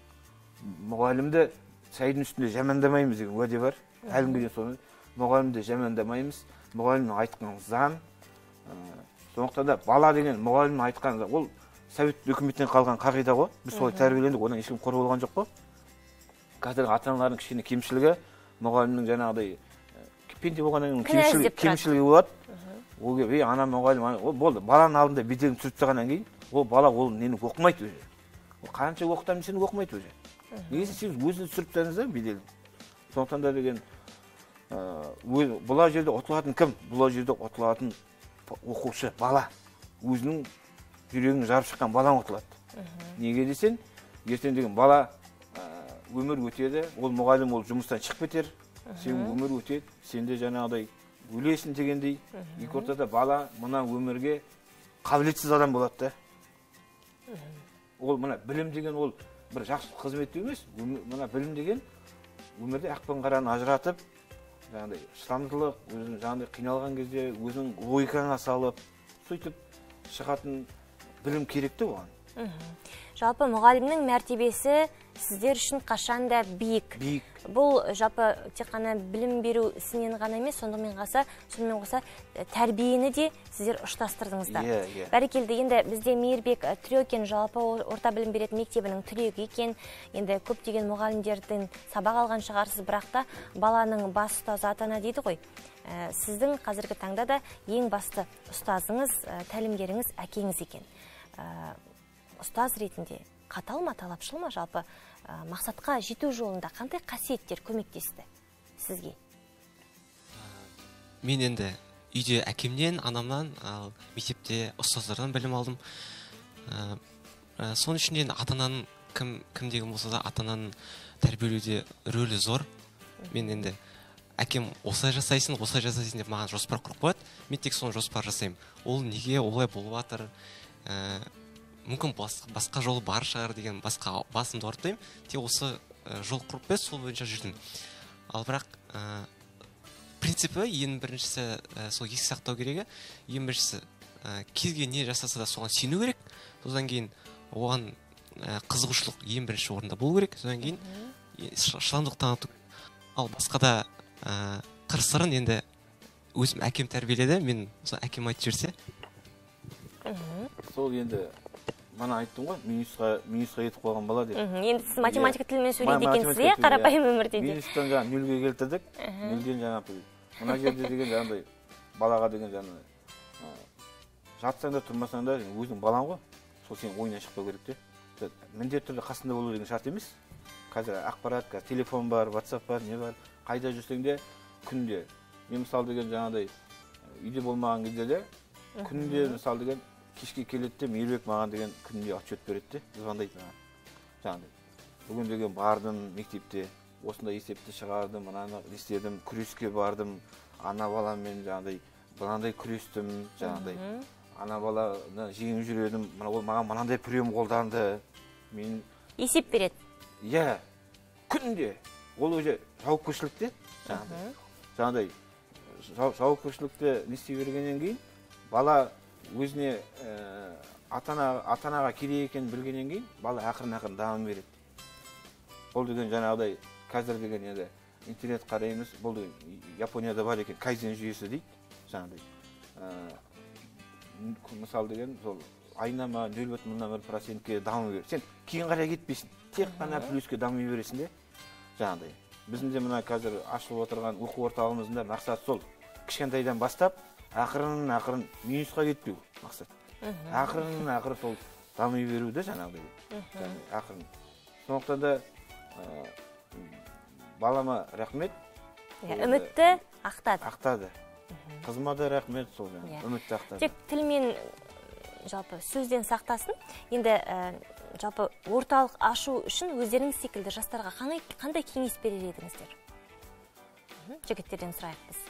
Мұғалімді шайдың үстінде жамандамаймыз деген уәде бар. Әлімге дейін соны мұғалімді жамандамаймыз. Мұғалімнің айтқан заң. Сондықтан да бала деген мұғалімнің айтқан заң. Ол Совет үкіметтен қалған қағида ғой. Біз солай тәрбиелендік, одан ешкім қор болған жоқ қой. Қазір ата-аналардың кішкене кемшілігі, мұғалімнің жаңағыдай пенде болғаннан кейін кемшілігі болады. Ол ей ана мұғалім, ол болды. Баланың алдында беделін түсіріп тастағаннан кейін, ол бала ол нені оқымайды өзі. Ол қанша оқытамын сені оқымайды өзі. Негізі сіз өзіңіз түсіріп тастадыңыз да беделін. Сондықтан да деген бұла жерде ұтылатын кім? Бұла жерде ұтылатын оқушы, бала. Өзінің жүрегін жарып шыққан балаң ұтылады. Неге десен, ертең деген бала өмір өтеді, ол мұғалім, ол жұмыстан шығып кетер, сен өмір өтеді, сенде жаңағыдай өлесін дегендей, екі ортада бала мына өмірге қабілетсіз адам болады да. Ол мына білім деген ол бір жақсы қызмет емес, мына білім деген өмірде ақ пен қараны ажыратып, жаңағыдай шыдамдылық, өзің жаңағыдай қиналған кезде өзің логикаңа салып, сөйтіп шығатын білім керекті оған. Жалпы мұғалімнің мәртебесі сіздер үшін қашанда биік. Биік. Бұл жалпы тек қана білім беру ісінен ғана емес, сонымен қоса, сонымен қоса тәрбиені де сіздер ұштастырдыңыздар. Иә, иә. Бәрекелді, енді бізде Мейірбек Трекин жалпы орта білім беретін мектебінің түлегі екен. Енді көптеген мұғалімдердің сабақ алған шығарсыз, бірақ та баланың бас ұстазы ата-ана дейді ғой. Сіздің қазіргі таңда да ең басты ұстазыңыз, тәлімгеріңіз әкеңіз екен. Ұстаз ретінде қатал ма, талапшыл ма, жалпы мақсатқа жету жолында қандай қасиеттер көмектесті сізге? Мен енді үйде әкемнен, анамнан, ал мектепте ұстаздардан білім алдым. Соның ішінде ата-ананың кім кім деген болса да ата-ананың тәрбиелеуде рөлі зор. Мен енді әкем осылай жасайсың, осылай жасайсың деп маған жоспар құрып қояды. Мен тек соны жоспар жасаймын. Ол неге олай болып жатыр? Мүмкін басқа жол бар шығар деген басқа басымды ауыртпаймын. Тек осы жол құрып бес, сол бойынша жүрдім. Ал бірақ принципі ең біріншісі сол еске сақтау керегі. Ең біріншісі кезге не жасаса да соған сену керек. Содан кейін оған қызығушылық ең бірінші орында болу керек. Содан кейін шыдамдылық таныту. Ал басқа да қыр-сырын енді өзім әкем тәрбиеледі. Мен әкем айтып жіберсе. Сол енді мана айттым ғой, минусқа минусқа кетіп қойған бала деп. Енді сіз математика тілімен сөйлейді екенсіз, иә, қарапайым өмірде де. Минустан жаңа нөлге келтірдік. Нөлден жаңа мына жерде деген жаңағыдай балаға деген жаңа жатсаң да тұрмасаң да өзің балаң ғой. Сол сен ойынан шықпау керек те. Міндетті түрде қасында болу деген шарт емес. Қазір ақпарат, телефон бар, WhatsApp бар, не бар. Қайда жүрсең де күнде. Мен мысалы деген жаңағыдай үйде болмаған кезде де күнде мысалы деген кешке келеді де Мейірбек маған деген күнде отчет береді де, звондайды маған. Жаңағыдай. Бүгін деген бардым мектепте, осындай есепті шығардым, мынаны істедім, күреске бардым, ана баламен жаңағыдай мынандай күрестім, жаңағыдай. Ана баланы жеңіп жүредім, ол маған мынандай прием қолданды. Мен есеп береді. Иә. Күнде. Ол уже жауапкершілікте, жаңағыдай. Жаңағыдай жауапкершілікті не істей бергеннен кейін бала өзіне ата-анаға керек екенін білгеннен кейін бала ақырын-ақырын дамып береді. Бұл деген жаңағыдай қазір деген енді интернет қараймыз, бұл деген Японияда бар екен, кайзен жүйесі дейді, жаңағыдай. Мысал деген сол айына ма нөл бүтін оннан бір процентке дамып береді. Сен кейін қарай кетпейсің, тек қана плюске дамып бересің де, жаңағыдай. Біздің де мына қазір ашылып отырған оқу орталығымызда мақсат сол. Кішкентайдан бастап ақырын-ақырын минусқа кетпеу мақсат. Ақырын-ақырын сол дами беруді жаңағыдай. Ақырын. Сондықтан да балама рахмет. Үмітті ақтады. Ақтады. Қызыма да рахмет сол жаңа. Үмітті ақтады. Тек тілмен жалпы сөзден сақтасын. Енді жалпы орталық ашу үшін өздеріңіз секілді жастарға қандай кеңес берер едіңіздер? Жігіттерден сұрайық біз.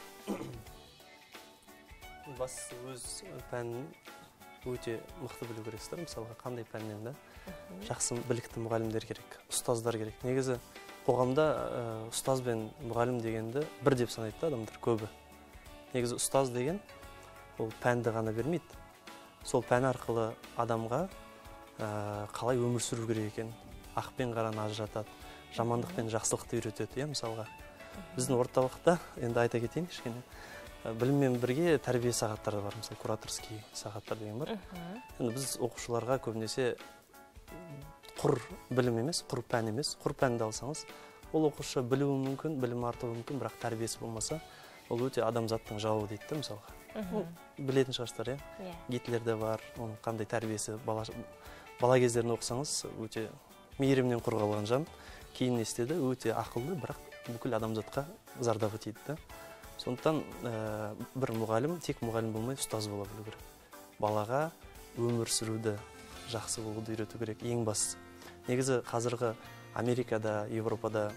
Бастысы өз пәнін өте мықты білу керексіздер. Мысалға қандай пәннен да жақсы білікті мұғалімдер керек, ұстаздар керек. Негізі қоғамда ұстаз бен мұғалім дегенді бір деп санайды адамдар көбі. Негізі ұстаз деген ол пәнді ғана бермейді. Сол пән арқылы адамға қалай өмір сүру керек екен, ақ пен қараны ажыратады, жамандық пен жақсылықты үйретеді. Иә, мысалға біздің орталықта енді айта кетейін кішкене. Біліммен бірге тәрбие сағаттары бар, мысалы кураторский сағаттар деген бар. Енді біз оқушыларға көбінесе құр білім емес, құр пән емес, құр пәнді алсаңыз, ол оқушы білуі мүмкін, білім артуы мүмкін, бірақ тәрбиесі болмаса, ол өте адамзаттың жауы дейді да, мысалға. Білетін шығарсыздар, иә. Гитлерде бар, оның қандай тәрбиесі, бала кездерін оқысаңыз, өте мейірімнен құрғалған жан, кейін не істеді, өте ақылды, бірақ бүкіл адамзатқа зардабы тиді да. Сондықтан бір мұғалім тек мұғалім болмай ұстаз бола білу керек. Балаға өмір сүруді жақсы болуды үйрету керек, ең бастысы. Негізі қазіргі Америкада, Европада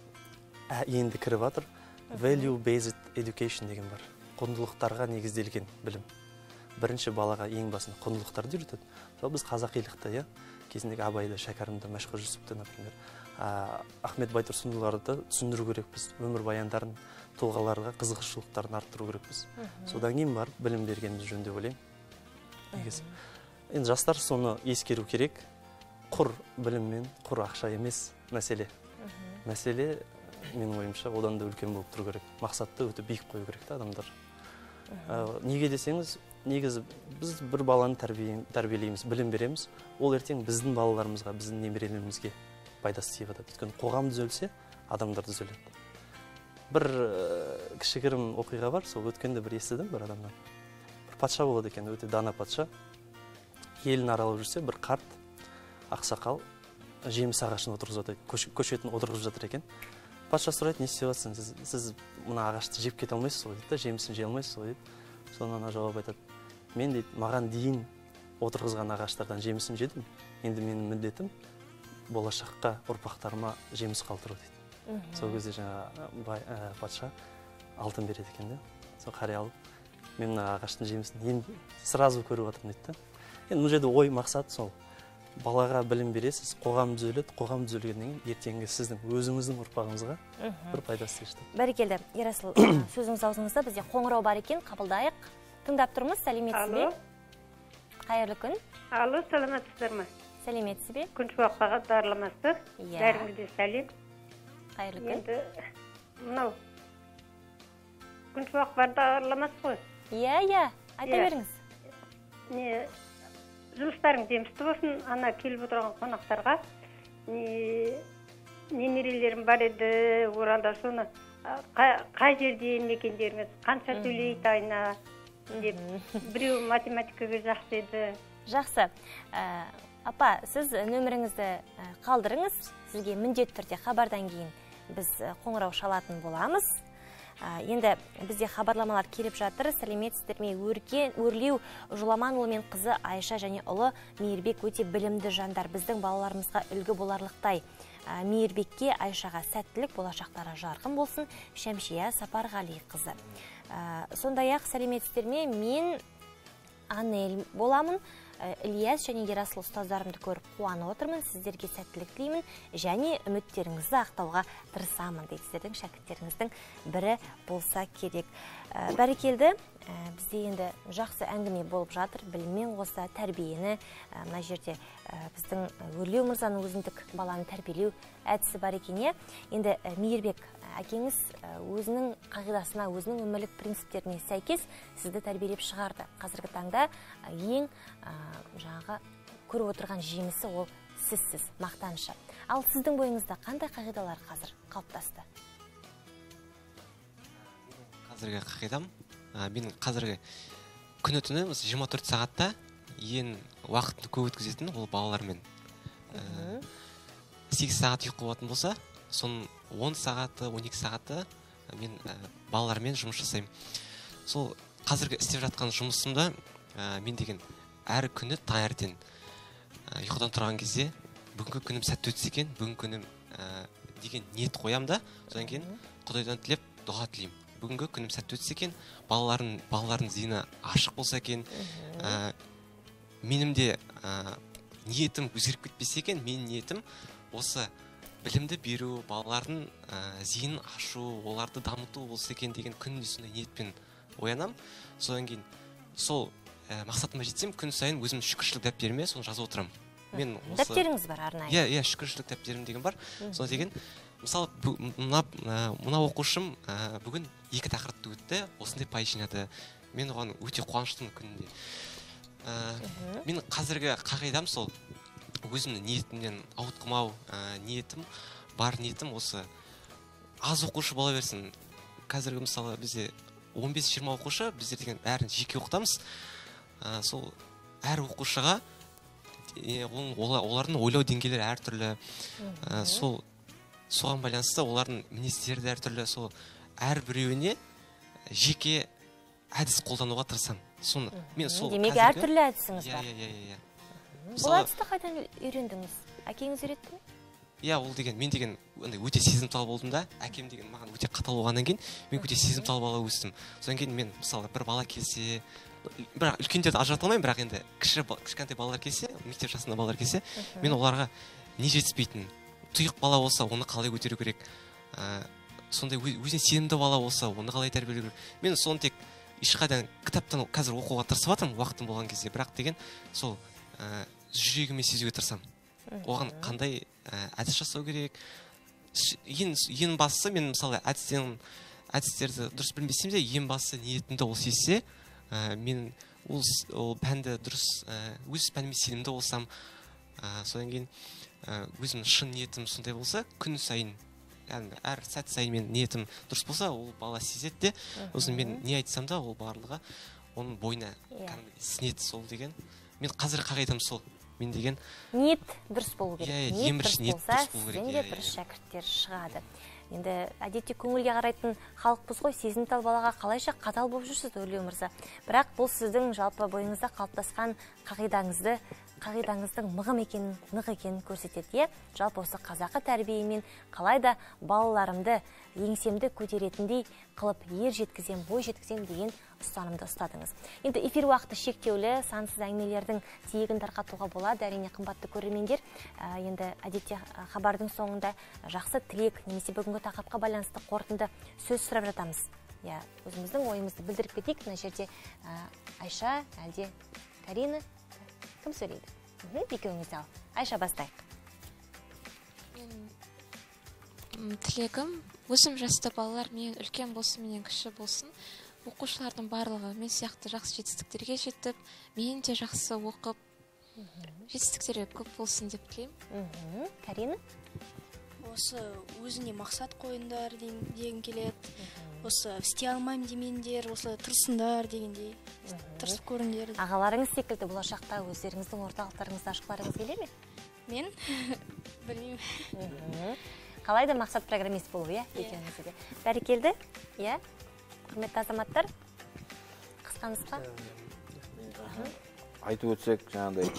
енді кіріп жатыр value based education деген бар. Құндылықтарға негізделген білім. Бірінші балаға ең басында құндылықтарды үйретеді. Сол біз қазақилықты, иә, кезіндегі Абайды, Шәкәрімді, Мәшһүр Жүсіпті, например, Ахмет Байтұрсынұлыларды түсіндіру керекпіз. Өмір баяндарын, тұлғаларға қызығушылықтарын арттыру керекпіз. Содан кейін барып білім бергеніміз жөн деп ойлаймын. Негізі. Енді жастар соны ескеру керек. Құр біліммен, құр ақша емес мәселе. Мәселе, менің ойымша, одан да үлкен болып тұру керек. Мақсатты өте биік қою керек та адамдар. Неге десеңіз, негізі біз бір баланы тәрбиелейміз, білім береміз. Ол ертең біздің балаларымызға, біздің немерелерімізге пайдасы тиіп жатады. Өйткені қоғам түзелсе, адамдар түзеледі. Бір кішігірім оқиға бар, сол өткенде бір естідім бір адамнан. Бір патша болады екен, өте дана патша. Елін аралап жүрсе, бір қарт ақсақал жеміс ағашын отырғызып жатыр, көшетін отырғызып жатыр екен. Патша сұрайды, не істеп жатсың? Сіз, сіз мына ағашты жеп кете алмайсыз ғой дейді, жемісін жей алмайсыз ғой дейді. Содан ана жауап айтады. Мен дейді, маған дейін отырғызған ағаштардан жемісін жедім. Енді менің міндетім болашаққа ұрпақтарыма жеміс қалдыру дейді. Сол кезде жаңа патша алтын береді екен де. Сол қария алып, мен мына ағаштың жемісін енді сразу көріп жатырмын дейді. Енді бұл жерде ой мақсат сол. Балаға білім бересіз, қоғам түзеледі, қоғам түзелгеннен кейін ертеңгі сіздің өзіңіздің ұрпағыңызға бір пайдасы тиеді. Бәрекелді, Ерасыл, сөзіңіз аузыңызда, бізде қоңырау бар екен, қабылдайық. Тыңдап тұрмыз, сәлеметсіз бе? Қайырлы күн. Алло, саламатсыздар ма? Сәлеметсіз бе? Күншуақ бағдарламасы. Бәріңізге сәлем. Қайырлы күн. Енді мынау Күншуақ бағдарламасы ғой. Иә, иә, айта беріңіз. Не жұмыстарың жемісті болсын, ана келіп отырған қонақтарға. Немерелерім бар еді, оралда соны қай жерде мекендеріңіз, қанша төлейді айна деп. Біреу математикаға жақсы еді. Жақсы. Апа, сіз нөміріңізді қалдырыңыз. Сізге міндетті түрде хабардан кейін біз қоңырау шалатын боламыз. Енді бізде хабарламалар келіп жатыр. Сәлеметсіздер ме? Өрлеу Жоламанұлы мен қызы Айша және ұлы Мейірбек өте білімді жандар. Біздің балаларымызға үлгі боларлықтай. Мейірбекке, Айшаға сәттілік, болашақтары жарқын болсын. Шәмшия Сапарғали қызы. Сондай-ақ сәлеметсіздер ме? Мен Анел боламын. Ильяс және Ерасыл ұстаздарымды көріп қуанып отырмын. Сіздерге сәттілік тілеймін және үміттеріңізді ақтауға тырысамын дейді. Сіздердің шәкірттеріңіздің бірі болса керек. Бәрекелді, бізде енді жақсы әңгіме болып жатыр. Біліммен қоса тәрбиені, мына жерде біздің Өрлеу мырзаның өзіндік баланы тәрбиелеу әдісі бар екене. Енді Мейірбек әкеңіз өзінің қағидасына, өзінің өмірлік принциптеріне сәйкес сізді тәрбиелеп шығарды. Қазіргі таңда ең жаңағы көріп отырған жемісі ол сізсіз, мақтанышы. Ал сіздің бойыңызда қандай қағидалар қазір қалыптасты? Қазіргі қағидам, мен қазіргі күні түні жиырма төрт сағатта ең уақытты көп өткізетін ол балалармен. сегіз сағат ұйқы болатын болса, соның он сағаты, он екі сағаты мен балалармен жұмыс жасаймын. Сол қазіргі істеп жатқан жұмысымда мен деген әр күні таңертең ұйқыдан тұрған кезде бүгінгі күнім сәтті өтсе екен, бүгінгі күнім деген ниет қоям да, содан кейін Құдайдан тілеп дұға тілеймін. Бүгінгі күнім сәтті өтсе екен, балалардың балалардың зейіні ашық болса екен, менің де ниетім өзгеріп кетпесе екен, менің ниетім осы білімді беру, балалардың зейінін ашу, оларды дамыту болса екен деген күнде сондай ниетпен оянам. Содан кейін сол мақсатыма жетсем, күн сайын өзім шүкіршілік дәптеріме соны жазып отырамын. Дәптеріңіз бар арнайы? Иә, иә, шүкіршілік дәптерім деген бар. Соны деген, мысалы, мына оқушым бүгін екі тақырыпты өтті, осындай пай жинады. Мен оған өте қуаныштымын күнінде. Мен қазіргі қағидам сол, өзімнің ниетімнен ауытқымау, ниетім, бар ниетім осы аз оқушы бола берсін. Қазіргі мысалы бізде он бес жиырма оқушы, біздер деген бәрін жеке оқытамыз. Сол әр оқушыға олардың ойлау деңгейлері әртүрлі. Сол соған байланысты олардың мінездері де әртүрлі, сол әрбіреуіне жеке әдіс қолдануға тырысамын. Соны мен сол демек әртүрлі әдісіңіз бар. Иә, иә, иә. Бұл әдісті қайдан үйрендіңіз? Әкеңіз үйретті ме? Иә, ол деген мен деген өте сезімтал болдым да, әкем деген маған өте қатал болғаннан кейін мен өте сезімтал бала өстім. Содан кейін мен мысалы бір бала келсе, бірақ үлкендерді ажырата алмаймын, бірақ енді кіші кішкентай балалар келсе, мектеп жасында балалар келсе, мен оларға не жетіспейтін, тұйық бала болса, оны қалай көтеру керек, сондай өзіне сенімді бала болса, оны қалай тәрбиелеу керек. Мен соны тек ешқайдан кітаптан қазір оқуға тырысып жатырмын уақытым болған кезде, бірақ деген сол жүрегіме сезуге тырысамын. Оған қандай әдіс жасау керек. Ең бастысы мен мысалы әдістерді дұрыс білмесем де, ең бастысы ниетімді ол сезсе, мен ол пәнді дұрыс, өз пәніме сенімді болсам, содан кейін өзім шын ниетім сондай болса, күн сайын, әр сәт сайын мен ниетім дұрыс болса, ол бала сезеді де, сосын мен не айтсам да, ол барлығы оның бойына сіңеді сол деген. Мен қазір қағидам сол. Мен деген ниет дұрыс болу керек. Ниет дұрыс болса, сізден де дұрыс шәкірттер шығады. Енді әдетте көңілге қарайтын халықпыз ғой, сезімтал балаға қалайша қатал болып жүрсіз, Өрлеу мырза. Бірақ бұл сіздің жалпы бойыңызда қалыптасқан қағидаңызды, қағидаңыздың мығым екенін, нық екенін көрсетеді. Жалпы осы қазақы тәрбиемен қалайда балаларымды еңсемді көтеретіндей қылып ер жеткізем, бой жеткізем деген ұстанымды ұстадыңыз. Енді эфир уақыты шектеулі, сансыз әңгімелердің тиегін тарқатуға болады. Әрине қымбатты көрермендер, енді әдетте хабардың соңында жақсы тілек немесе бүгінгі тақырыпқа байланысты қорытынды сөз сұрап жатамыз. Я өзіміздің ойымызды білдіріп кетейік. Мына жерде Айша, әлде Карина, кім сөйлейді? Екеуіңізді ал. Айша, бастайық. Тілегім, өзім жасты балалар мен үлкен болсын, менен кіші болсын, оқушылардың барлығы мен сияқты жақсы жетістіктерге жетіп, мен де жақсы оқып, жетістіктері көп болсын деп тілеймін. Карина? Осы өзіне мақсат қойындар деген келеді. Осы істей алмаймын демеңдер, осы тырысыңдар дегендей, тырысып көріңдер. Ағаларыңыз секілді болашақта өздеріңіздің орталықтарыңызды ашқыларыңыз келе ме? Мен білмеймін. Қалайда мақсат программист болу, иә? Екеуіңізде. Бәрекелді? Иә? Құрметті азаматтар? Қысқа-нұсқа? Айтып өтсек, жаңағыдай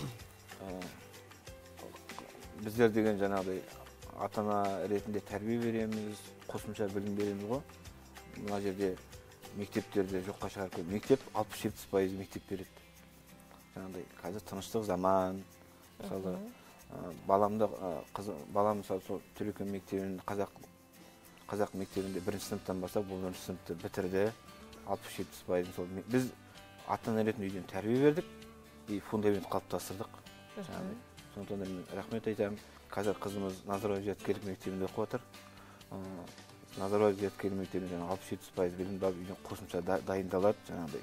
біздер деген жаңағыдай ата-ана ретінде тәрбие береміз, қосымша білім береміз ғой. Мына жерде мектептерде жоққа шығарып қойып, мектеп алпыс жетпіс пайыз мектеп береді. Жаңағыдай қазір тыныштық заман. Мысалы, баламды балам мысалы сол Түркия мектебінің қазақ қазақ мектебінде бірінші сыныптан бастап бұл бірінші сыныпты бітірді. алпыс жетпіс пайыз сол біз ата-ана ретінде үйден тәрбие бердік и фундамент қалыптастырдық. Жаңағыдай. Сондықтан мен рахмет айтамын. Қазір қызымыз Назарбаев зияткерлік мектебінде оқып жатыр. Назарбаев зияткерлік мектебінде алпыс жетпіс пайыз білім бар, үйден қосымша дайындалады жаңағыдай.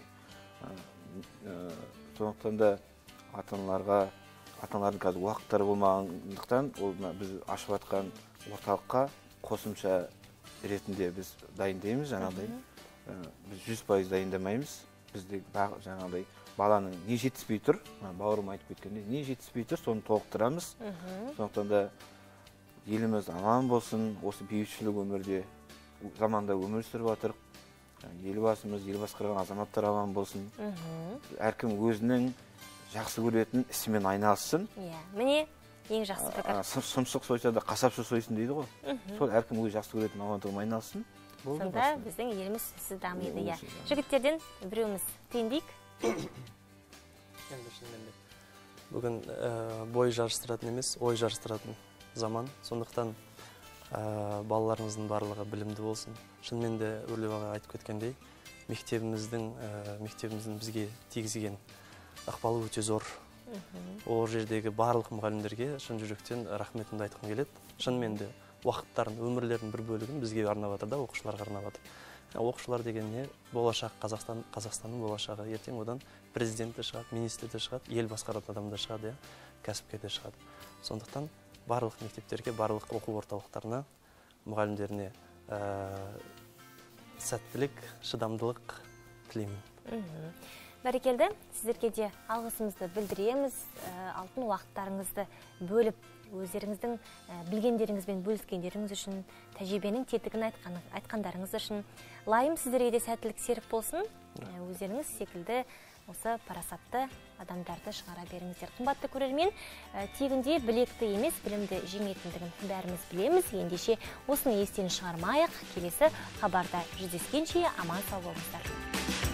Сондықтан да ата-аналарға ата-аналардың қазір уақыттары болмағандықтан, ол біз ашып жатқан орталыққа қосымша ретінде біз дайындаймыз жаңағыдай. Біз жүз пайыз дайындамаймыз. Бізде жаңағыдай баланың не жетіспей тұр, бауырым айтып кеткенде, не жетіспей тұр, соны толықтырамыз. Сондықтан да еліміз аман болсын, осы бейбітшілік өмірде заманда өмір сүріп жатыр. Елбасымыз, ел басқарған азаматтар аман болсын. Әркім өзінің жақсы көретін ісімен айналыссын. Иә, міне ең жақсы пікір. Сұмсық сойса да қасапшы сойсын дейді ғой. Сол әркім өз жақсы көретін мамандығымен айналыссын. Сонда біздің еліміз сөзсіз дамиды. Иә. Жігіттерден біреуміз түйіндейік. Енді шынымен де бүгін бой жарыстыратын емес, ой жарыстыратын заман. Сондықтан балаларыңыздың барлығы білімді болсын. Шынымен де Өрлеу аға айтып кеткендей, мектебіміздің мектебіміздің бізге тигізген ықпалы өте зор. Ол жердегі барлық мұғалімдерге шын жүректен рахметімді айтқым келеді. Шынымен де уақыттарын, өмірлерінің бір бөлігін бізге арнап жатыр да, оқушыларға арнап жатыр. Оқушылар деген не? Болашақ Қазақстан, Қазақстанның болашағы. Ертең одан президенті шығады, министрі шығады, ел басқаратын адамдар шығады, кәсіпкер де шығады. Сондықтан барлық мектептерге, барлық оқу орталықтарына, мұғалімдеріне сәттілік, шыдамдылық тілеймін. Бәрекелді, сіздерге де алғысымызды білдіреміз. Алтын уақыттарыңызды бөліп, өздеріңіздің білгендеріңізбен бөліскендеріңіз үшін, тәжірибенің тетігін айтқандарыңыз үшін лайым сіздерге де сәттілік серік болсын. Өздеріңіз секілді осы парасатты адамдарды шығара беріңіздер. Қымбатты көрермен, тегінде білекті емес, білімді жеңетіндігін бәріміз білеміз. Ендеше осыны естен шығармайық. Келесі хабарда жүздескенше аман сау болыңыздар.